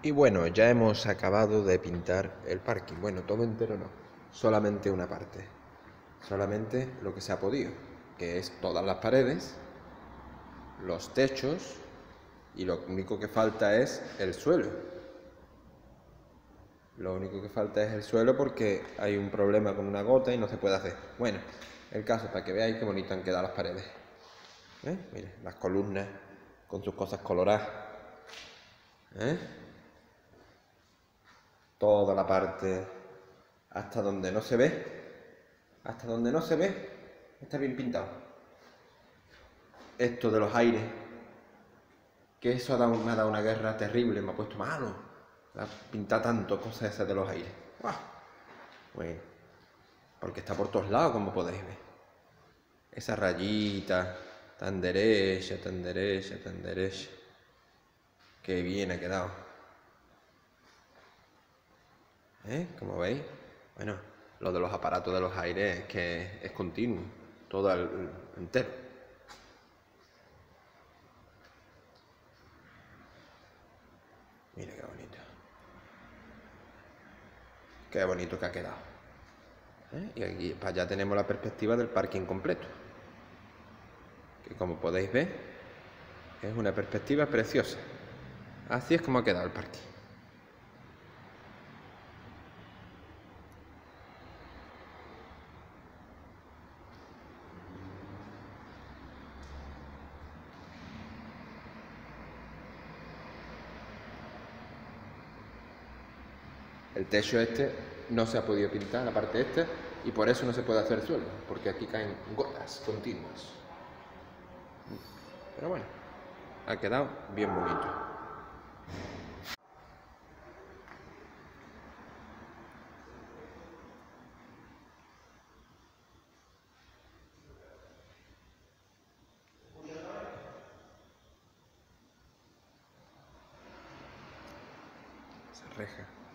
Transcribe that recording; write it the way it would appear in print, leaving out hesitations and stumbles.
Y bueno, ya hemos acabado de pintar el parking. Bueno, todo entero no, solamente una parte. Solamente lo que se ha podido, que es todas las paredes, los techos y lo único que falta es el suelo. Lo único que falta es el suelo porque hay un problema con una gota y no se puede hacer. Bueno, el caso para que veáis qué bonito han quedado las paredes. Mire, las columnas con sus cosas coloradas. ¿Eh? Toda la parte hasta donde no se ve, está bien pintado. Esto de los aires, que eso me ha dado una guerra terrible, me ha puesto malo. Pintar tanto cosas esas de los aires. ¡Guau! Bueno, porque está por todos lados, como podéis ver. Esa rayita, tan derecha, tan derecha, tan derecha. Qué bien ha quedado. Como veis, bueno, lo de los aparatos de los aires es que es continuo, todo entero. Mira qué bonito que ha quedado. Y aquí para allá tenemos la perspectiva del parking completo, que como podéis ver, es una perspectiva preciosa. Así es como ha quedado el parking. El techo este no se ha podido pintar, la parte esta, y por eso no se puede hacer suelo, porque aquí caen gotas continuas. Pero bueno, ha quedado bien bonito. Esa reja.